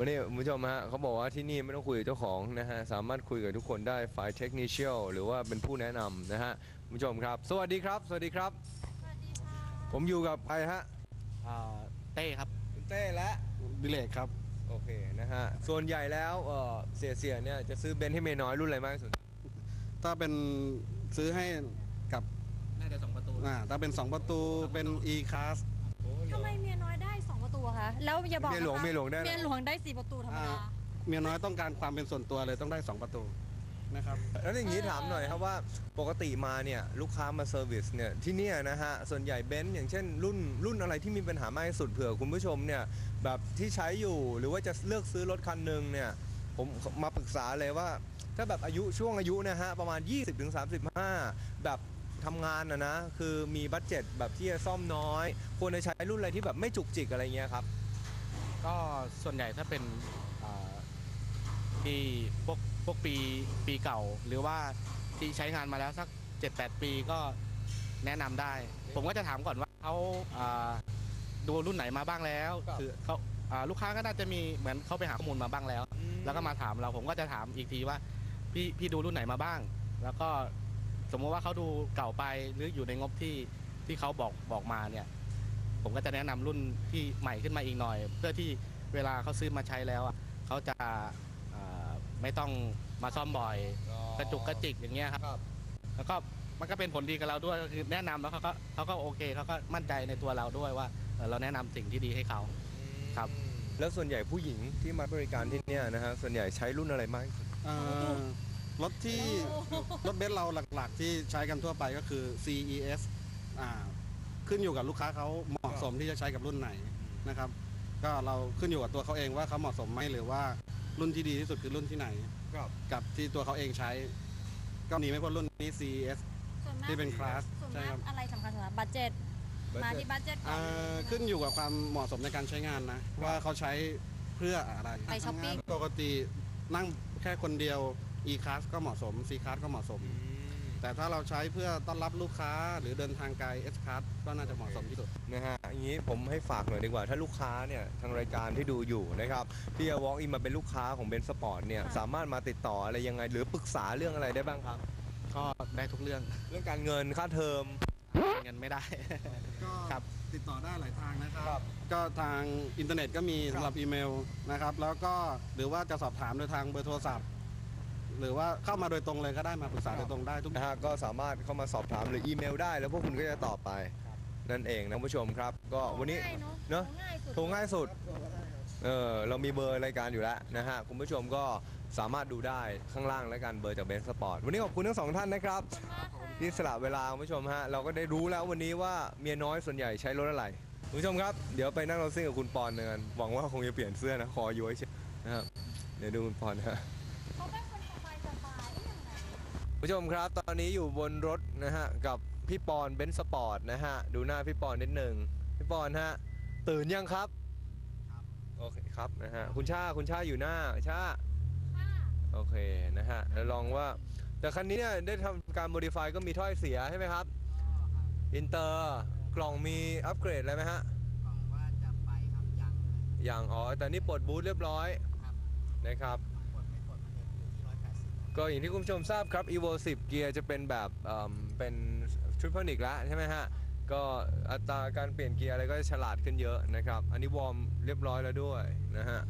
วันนี้คุณผู้ชมฮะเขาบอกว่าที่นี่ไม่ต้องคุยกับเจ้าของนะฮะสามารถคุยกับทุกคนได้ฝ่ายเทคนิคหรือว่าเป็นผู้แนะนำนะฮะคุณผู้ชมครับสวัสดีครับสวัสดีครับสวัสดีค่ะผมอยู่กับใครฮะเต้ครับคุณเต้และบิเลกครับโอเคนะฮะส่วนใหญ่แล้วเสียเนี่ยจะซื้อเบนซ์ให้เมียน้อยรุ่นอะไรมากที่สุดถ้าเป็นซื้อให้กับน่าจะ2 ประตูถ้าเป็น2 ประตูเป็น E-Class ทำไมเมียน้อยได้2 ประตูคะแล้วอย่าบอกเมียหลวงได้เมียหลวงได้4 ประตูธรรมดาเมียน้อยต้องการความเป็นส่วนตัวเลยต้องได้2 ประตูนะครับแล้วอย่างนี้ถามหน่อยครับว่าปกติมาเนี่ยลูกค้ามาเซอร์วิสเนี่ยที่เนี่ยนะฮะส่วนใหญ่เบนซ์อย่างเช่นรุ่นอะไรที่มีปัญหามากที่สุดเผื่อคุณผู้ชมเนี่ยแบบที่ใช้อยู่หรือว่าจะเลือกซื้อรถคันหนึ่งเนี่ยผมมาปรึกษาเลยว่าถ้าแบบช่วงอายุนะฮะประมาณ 20-35 แบบทำงานนะคือมีบัดเจ็ตแบบที่จะซ่อมน้อยควรจะใช้รุ่นอะไรที่แบบไม่จุกจิกอะไรเงี้ยครับก็ส่วนใหญ่ถ้าเป็นที่พวกปีเก่าหรือว่าที่ใช้งานมาแล้วสัก 7-8 ปีก็แนะนำได้ ผมก็จะถามก่อนว่าเขาดูรุ่นไหนมาบ้างแล้วคือเขาลูกค้าก็น่าจะมีเหมือนเขาไปหาข้อมูลมาบ้างแล้วแล้วก็มาถามเราผมก็จะถามอีกทีว่าพี่ดูรุ่นไหนมาบ้างแล้วก็สมมติว่าเขาดูเก่าไปหรืออยู่ในงบที่เขาบอกมาเนี่ยผมก็จะแนะนำรุ่นที่ใหม่ขึ้นมาอีกหน่อยเพื่อที่เวลาเขาซื้อมาใช้แล้วเขาจะไม่ต้องมาซ่อมบ่อยกระจุกกระจิกอย่างเงี้ยครับแล้วก็มันก็เป็นผลดีกับเราด้วยก็คือแนะนำแล้วเขาก็โอเคเขาก็มั่นใจในตัวเราด้วยว่าเราแนะนำสิ่งที่ดีให้เขาครับแล้วส่วนใหญ่ผู้หญิงที่มาบริการที่เนี่ยนะฮะส่วนใหญ่ใช้รุ่นอะไรมากที่สุดรถเบนซ์เราหลักๆที่ใช้กันทั่วไปก็คือ CES ขึ้นอยู่กับลูกค้าเขาเหมาะสมที่จะใช้กับรุ่นไหนนะครับก็เราขึ้นอยู่กับตัวเขาเองว่าเขาเหมาะสมไหมหรือว่ารุ่นที่ดีที่สุดคือรุ่นที่ไหนกับที่ตัวเขาเองใช้ก็หนีไม่พ้นรุ่นนี้ CES ที่เป็นคลาสใช่ครับอะไรสำคัญสำหรับบัตเจ็ตมาที่บัตเจ็ตขึ้นอยู่กับความเหมาะสมในการใช้งานนะว่าเขาใช้เพื่ออะไรไปช้อปปิ้งปกตินั่งแค่คนเดียว E-Class ก็เหมาะสม C-Class ก็เหมาะสมแต่ถ้าเราใช้เพื่อต้อนรับลูกค้าหรือเดินทางไกล S-Class ก็น่าจะเหมาะสมที่สุดนะฮะอย่างนี้ผมให้ฝากหน่อยดีกว่าถ้าลูกค้าเนี่ยทางรายการที่ดูอยู่นะครับที่จะ walk in มาเป็นลูกค้าของเบนซ์สปอร์ตเนี่ยสามารถมาติดต่ออะไรยังไงหรือปรึกษาเรื่องอะไรได้บ้างครับก็ได้ทุกเรื่องการเงินค่าเทอมเงินไม่ได้ก็ติดต่อได้หลายทางนะครับก็ทางอินเทอร์เน็ตก็มีสำหรับอีเมลนะครับแล้วก็หรือว่าจะสอบถามโดยทางเบอร์โทรศัพท์หรือว่าเข้ามาโดยตรงเลยก็ได้มาปรึกษาโดยตรงได้ทุกนะฮะก็สามารถเข้ามาสอบถามหรืออีเมลได้แล้วพวกคุณก็จะตอบไปนั่นเองนะผู้ชมครับก็วันนี้เนาะโทรง่ายสุดเรามีเบอร์รายการอยู่แล้วนะฮะคุณผู้ชมก็สามารถดูได้ข้างล่างและกันเบอร์จากเบนซ์สปอร์ตวันนี้ขอบคุณทั้ง2 ท่านนะครับที่สละเวลาคุณผู้ชมฮะเราก็ได้รู้แล้ววันนี้ว่าเมียน้อยส่วนใหญ่ใช้รถอะไรคุณผู้ชมครับเดี๋ยวไปนั่งรถซิ่งกับคุณปอนกันหวังว่าคงจะเปลี่ยนเสื้อนะคอย้วยเชียวนะครับเดี๋ยวดูคุณปอนนะผู้ชมครับตอนนี้อยู่บนรถนะฮะกับพี่ปอนเบนซ์สปอร์ตนะฮะดูหน้าพี่ปอนนิดหนึ่งพี่ปอนฮะตื่นยังครับโอเคครับนะฮะคุณชาอยู่หน้าชาโอเคนะฮะแล้วลองว่าแต่คันนี้เนี่ยได้ทำการโมดิฟายก็มีถ้อยเสียใช่ไหมครับอินเตอร์กล่องมีอัปเกรดอะไรไหมฮะกล่องว่าจะไปครับยังอ๋อแต่นี่ปลดบูทเรียบร้อยนะครับก็อย่างที่คุณผู้ชมทราบครับ Evo 10 เกียร์จะเป็นแบบเป็น Triponic แล้วใช่ไหมฮะก็อัตราการเปลี่ยนเกียร์อะไรก็จะฉลาดขึ้นเยอะนะครับอันนี้วอร์มเรียบร้อยแล้วด้วยนะฮะ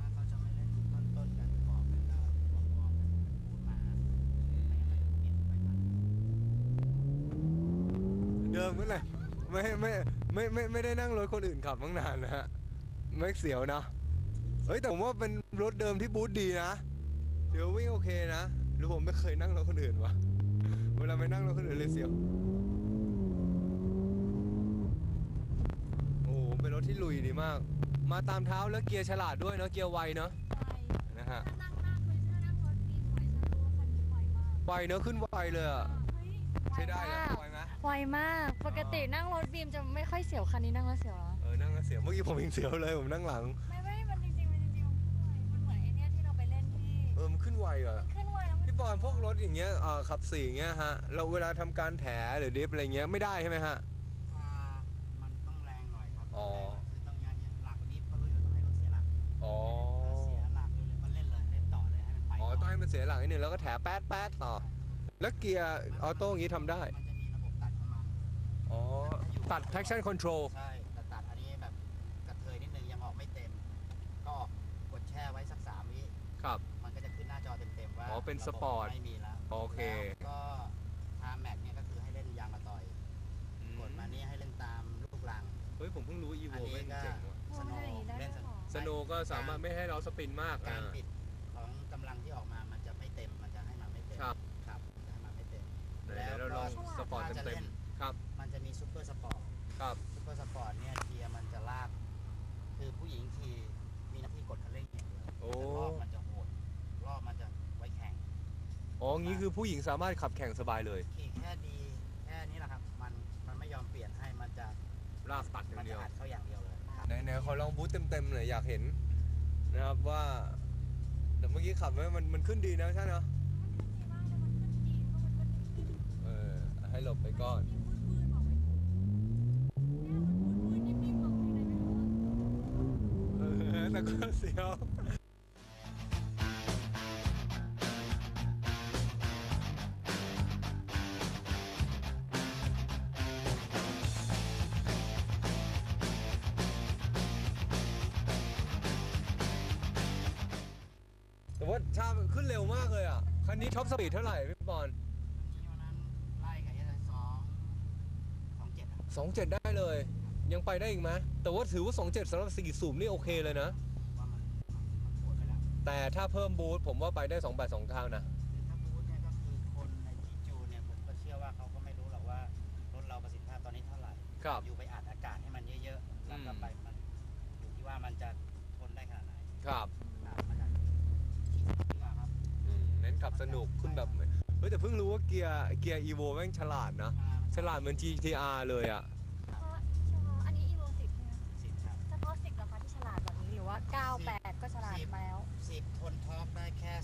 เดิมก็เลยไม่ได้นั่งรถคนอื่นขับตั้งนานนะฮะไม่เสียวนะเฮ้ยแต่ผมว่าเป็นรถเดิมที่บูทดีนะเดี๋ยววิ่งโอเคนะหรือผมไม่เคยนั่งรถคนอื่นวะเวลาไปนั่งรถคนอื่นเลยเสียวโอ้โหเป็นรถที่ลุยดีมากมาตามเท้าแล้วเกียร์ฉลาดด้วยเนาะเกียร์ไวเนาะนะฮะไวเนาะขึ้นไวเลยอะใช้ได้เลยไวไหมไวมากปกตินั่งรถบีมจะไม่ค่อยเสียวคันนี้นั่งแล้วเสียวเหรอนั่งแล้วเสียวเมื่อกี้ผมยังเสียวเลยผมนั่งหลังไม่มันจริงมันเหมือนไอเนี้ยที่เราไปเล่นที่มันขึ้นไวเหรอขึ้นไวแล้วพี่บอลพวกรถอย่างเงี้ยขับ4อย่างเงี้ยฮะเราเวลาทำการแถหรือดิฟอะไรเงี้ยไม่ได้ใช่ไหมฮะมันต้องแรงหน่อยครับอ๋อคือต้องงานเนี้ยหลักดิฟก็รู้อยู่ต้องให้รถเสียหลักอ๋อมันเสียหลักนิดนึงแล้วก็แถแป๊ดแป๊ดต่อ แล้วเกียร์ออโต้อย่างนี้ทำได้มันจะมีระบบตัดเข้ามาอ๋อ ตัด traction control ใช่แต่ตัดอันนี้แบบกระเทยนิดนึงยังออกไม่เต็ม ก็ออกกดแช่ไว้สัก3 วิครับมันก็จะขึ้นหน้าจอเต็มๆว่าอ๋อเป็นสปอร์ตไม่มีแล้วโอเคแล้วก็ทามแม็กเนี่ยก็คือให้เล่นยางมะตอย กดมานี่ให้เล่นตามลูกรังเฮ้ย ผมเพิ่งรู้ Evo อันนี้แม่งก็เจ๋งว่ะโอ้สโนได้อย่างว์นี้ได้เล่นด้วยเหรอสโนก็สามารถไม่ให้เราสปินมากการปิดของกำลังที่ออกมามันจะไม่เต็ม มันจะให้มาไม่เต็มครับครับจะให้มาไม่เต็มไหนๆเราลองสปอร์ตถ้าจะเต็เล่มนๆครับมันจะมีซูเปอร์สปอร์ตครับซูเปอร์สปอร์ตเนี่ยเกียร์มันจะลาก คือผู้หญิงขี่มีหน้าที่กดคันเร่งอย่างเดียวโอ้แต่รอบมันจะโหดรอบมันจะไว้แข่งอ๋อ งี้คือผู้หญิงสามารถขับแข่งสบายเลยขี่แค่ดีแค่นี้แหละครับ มันไม่ยอมเปลี่ยนให้มันจะลากตัดอย่างมันเดีจะยวอัดเข้าอย่างเดียวเลยครับไหนๆขอลองบูทเต็มๆหน่อยอยากเห็นนะครับว่า แต่เมื่อกี้ขับไว้มันขึ้นดีนะใช่เนาะเออให้หลบไปก่อนเออแต่ก็เสียวแต่ว่าชามันขึ้นเร็วมากเลยอ่ะ คันนี้ท็อปสปีดเท่าไหร่พี่บอลที่วันนั้นไล่กับเอสสองเจ็ดอะ 27 ได้เลย ยังไปได้อีกไหมแต่ว่าถือว่า 27สำหรับ4สูบนี่โอเคเลยนะว่ามันโหดไปแล้วแต่ถ้าเพิ่มบูทผมว่าไปได้28 2 9นะถ้าบูธเนี่ยก็คือคนในที่จูนเนี่ยผมก็เชื่อว่าเขาก็ไม่รู้หรอกว่ารถเราประสิทธิภาพตอนนี้เท่าไหร่ครับอยู่ไปอัดอากาศให้มันเยอะๆแล้วก็ไปมันอยู่ที่ว่ามันจะทนได้ขนาดไหนครับมันจะขี่ดีกว่าครับเน้นขับสนุกขึ้นแบบเฮ้ยแต่เพิ่งรู้ว่าเกียร์Evo แม่งฉลาดนะ ฉลาดเหมือน GTR เลยอ่ะเฉพาะอันนี้ Evo 10ใช่ไหมคะ 10ครับเฉพาะ10เหรอคะที่ฉลาดแบบนี้หรือว่า 98 ก็ฉลาดมาแล้ว 10ทนทอร์กได้แค่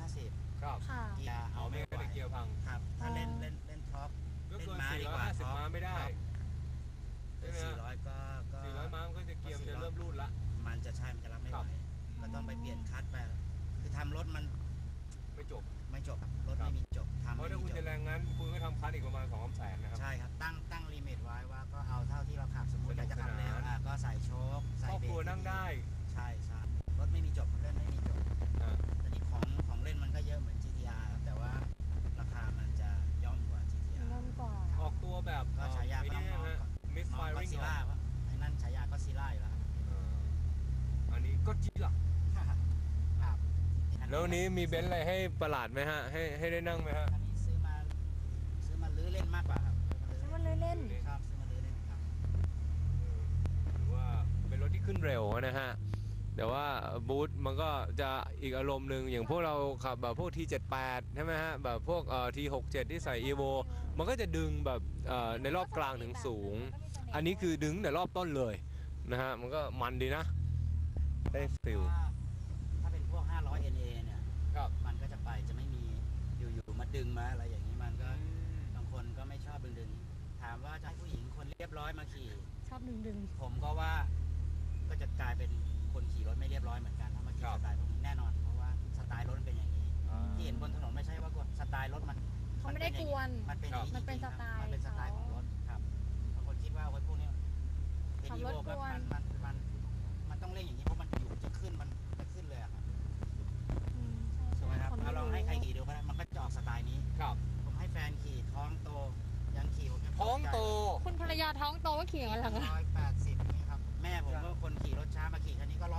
350 ครับค่ะเกียร์เอาเอาไม่ไม่งั้นไหวเดี๋ยวเกียร์พังครับถ้าเล่นท็อปก็เกินเล่นม้าดีกว่า 450 ม้าไม่ได้ครับใช่ไหมฮะ 400ก็ 400 ม้ามันก็จะเกียร์มันจะเริ่มรูดละมันจะใช่มันจะรับไม่คไหรัวบก็ต้องไปเปลี่ยนคัทไปคือทำรถมันไม่จบไม่จบครับรถครับไม่มีจบทำเพราะไม่ถ้ามีคุณจจะบแรงงั้น คุณก็ทำคันอีกประมาณ2 แสนนะครับใช่ครับตั้งลิมิตไว้ว่าก็เอาเท่าที่เราขับสมมติอยากจะขับเร็วสนุกสนานก็ใส่โชคคใส่รอบเบรครัวกนั่งได้ใช่ใช่รถไม่มีจบเล่นไม่มีจบอ่าแต่นี่ของเล่นมันก็เยอะเหมือน GTR ครับแต่ว่าราคามันจะย่อมกว่า GTR เริ่มก่อนออกตัวแบบก็ฉายาไอ้ก็นี่น้องฮะ มิสน้ไฟองก็ริงซิล่าว่าไอ้นั่นฉายาก็ซิล่าอยู่แล้วครับอันนี้ก็จิล่ะครับแล้ววันนี้มีเบนซ์อะไรให้ประหลาดไหมฮะ ให้ได้นั่งไหมฮะอันนี้ซื้อมาลื้อเล่นมากกว่าครับซื้อมาเล่นครับซื้อมาลื้อเล่นครับหรือว่าเป็นรถที่ขึ้นเร็วนะฮะ แต่ว่าบูธมันก็จะอีกอารมณ์หนึ่งอย่างพวกเราขับแบบพวก T78 ใช่ไหมฮะ แบบพวกT67 ที่ใส่ Evo มันก็จะดึงแบบในรอบกลางถึงสูง อันนี้คือดึงแต่รอบต้นเลยนะฮะ มันก็มันดีนะ ได้ฟิลถ้าเป็นพวก 500 NA เนี่ยครับมันก็จะไปจะไม่มีอยู่ๆมาดึงมาอะไรอย่างนี้มันก็บางคนก็ไม่ชอบดึงถามว่าจะให้ผู้หญิงคนเรียบร้อยมาขี่ชอบดึงผมก็ว่าก็จะกลายเป็นคนขี่รถไม่เรียบร้อยเหมือนกันถ้ามาขี่ครับสไตล์พวกนี้แน่นอนเพราะว่าสไตล์รถมันเป็นอย่างนี้ ที่เห็นบนถนนไม่ใช่ว่าสไตล์รถมันๆเขาไม่ได้กวนมันเป็นอย่างนี้มันเป็นจริงๆสไตล์มันเป็นสไตล์ของรถครับบางคนคิดว่าโอ้ยพวกเนี้ยเป็นขับอีรถโวก็กวนมันต้องเล่นอย่างนี้เพราะมันอยู่จะขึ้นมันจะขึ้นเลยอะครับอืมใช่ไหมครับนเอาลองให้ใครขี่ดูก็ได้มันก็จะออกสไตล์นี้ครับผมให้แฟนขี่ท้องโตยังขี่ผมยังท้องโตคุณภรรยาท้องโตก็ขี่อย่างนั้นเหรอคะ 180นี่ครับแม่ผมก็คนขี่รถช้ามาขี่คันนี้ก็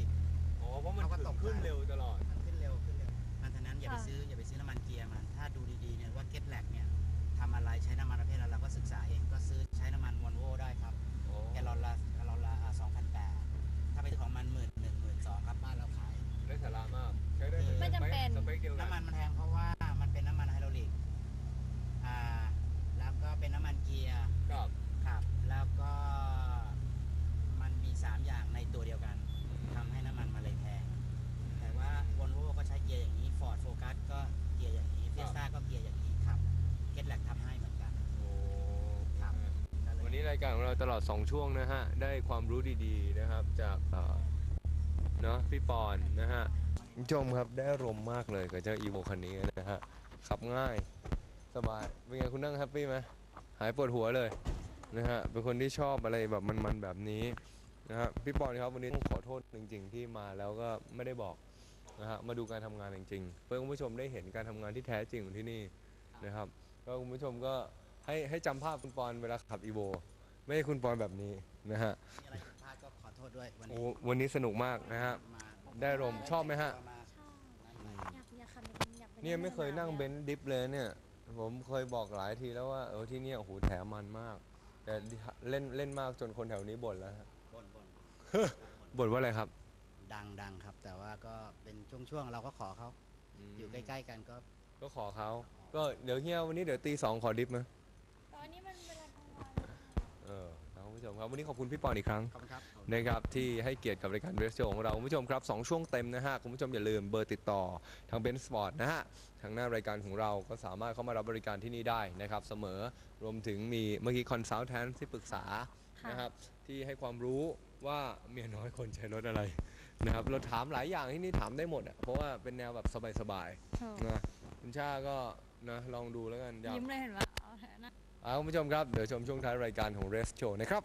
180 อ๋อ เพราะมันเขาก็ตกขึ้นเร็วตลอดมันขึ้นเร็วมันฉะนั้นอย่าไปซื้อน้ำมันเกียร์มันถ้าดูดีๆเนี่ยว่าเก็ตแลกเนี่ยทำอะไรใช้น้ำมันประเภทอะไรเราก็ศึกษาเองก็ซื้อใช้น้ำมันวอลโวได้ครับแกลลอนละ2,800ถ้าไปซื้อของมัน11,000 12,000ครับบ้านเราขายได้สาระมาก ใช้ได้เลยไม่จำเป็นสเปคเดียวกันน้ำมันมันแพงเพราะว่ามันเป็นน้ำมันไฮดรอลิกแล้วก็เป็นน้ำมันเกียร์ครับครับแล้วก็มันมี3อย่างในตัวเดียวกันทำให้น้ำมันมาเลยแพงแต่ว่าวอลโวก็ใช้เกียร์อย่างนี้ฟอร์ดโฟกัสก็เกียร์อย่างนี้เฟียสต้าก็เกียร์อย่างนี้ครับเก็ตแลกทำให้เหมือนกันโอ้ครับวันนี้รายการของเราตลอด 2 ช่วงนะฮะ ได้ความรู้ดีๆนะครับ จากเนาะพี่ปอนนะฮะคุณผู้ชมครับได้อารมณ์มากเลยกับเจ้า Evo คันนี้นะฮะขับง่ายสบายเป็นไงคุณนั่งแฮปปี้ไหมหายปวดหัวเลยนะฮะเป็นคนที่ชอบอะไรแบบมันๆแบบนี้นะฮะพี่ปอนครับวันนี้ต้องขอโทษจริงๆที่มาแล้วก็ไม่ได้บอกนะฮะมาดูการทำงานจริงๆเพื่อคุณผู้ชมได้เห็นการทำงานที่แท้จริงของที่นี่นะครับก็คุณผู้ชมก็ให้จำภาพคุณปอนเวลาขับ Evo ไม่ใช่คุณปอนแบบนี้นะฮะมีอะไรผิดพลาดก็ขอโทษด้วยวันโอ้นี้วันนี้สนุกมากนะฮะมาได้อารมณ์ชอบไหมฮะมาชอบอยากขับอยากไปเนี่ยไม่เคยนั่งเบนซ์ดิฟเลยเนี่ยผมเคยบอกหลายทีแล้วว่าที่เนี่ยโอ้โหแถมมันมาก แต่เล่นมากจนคนแถวนี้บ่นแล้วฮะบ่นบ่นว่าอะไรครับดังครับ แต่ว่าก็เป็นช่วงๆเราก็ขอเขาอยู่ใกล้ๆกันก็ก็ขอเขาก็เดี๋ยวเฮียวันนี้เดี๋ยวตี 2ขอดิฟไหมตอนนี้มันเวลากลางวันครับคุณผู้ชมครับวันนี้ขอบคุณพี่ปอนอีกครั้งขอบคุณครับนะครับที่ให้เกียรติกับรายการเรสโชของเราคุณผู้ชมครับ2ช่วงเต็มนะฮะคุณผู้ชมอย่าลืมเบอร์ติดต่อทางเบนซ์สปอร์ตนะฮะทางหน้ารายการของเราก็สามารถเข้ามารับบริการที่นี่ได้นะครับเสมอรวมถึงมีเมื่อกี้คอนซัลแทนที่ปรึกษานะครับที่ให้ความรู้ว่าเมียน้อยคนใช้รถอะไรนะครับเราถามหลายอย่างที่นี่ถามได้หมดอ่ะเพราะว่าเป็นแนวแบบสบายๆนะคุณชาก็นะลองดูแล้วกันอยากยิ้มเลยเห็นไหมเอาเถอะนะคุณผู้ชมครับเดี๋ยวชมช่วงท้ายรายการของเรสโชนะครับ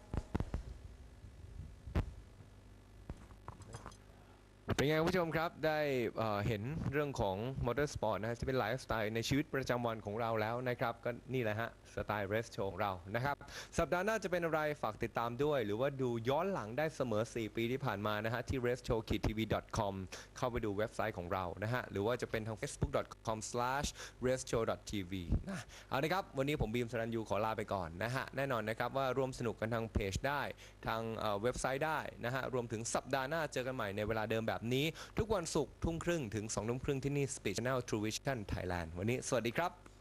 เป็นไงคุณผู้ชมครับได้เห็นเรื่องของมอเตอร์สปอร์ตนะฮะจะเป็นไลฟ์สไตล์ในชีวิตประจำวันของเราแล้วนะครับก็นี่แหละฮะสไตล์เรสโชของเรานะครับสัปดาห์หน้าจะเป็นอะไรฝากติดตามด้วย หรือว่าดูย้อนหลังได้เสมอ4 ปีที่ผ่านมานะฮะที่ restshow-tv.com เข้าไปดูเว็บไซต์ของเรานะฮะหรือว่าจะเป็นทาง facebook.com/restshow.tv นะเอาละครับวันนี้ผมบีมสรัญยูขอลาไปก่อนนะฮะแน่นอนนะครับว่าร่วมสนุกกันทางเพจได้ทางเว็บไซต์ได้นะฮะรวมถึงสัปดาห์หน้าเจอกันใหม่ในเวลาเดิมแบบนี้ทุกวันศุกร์ 20:30 ถึง 20:30 ที่นี่ Speed Channel True Vision Thailand วันนี้สวัสดีครับ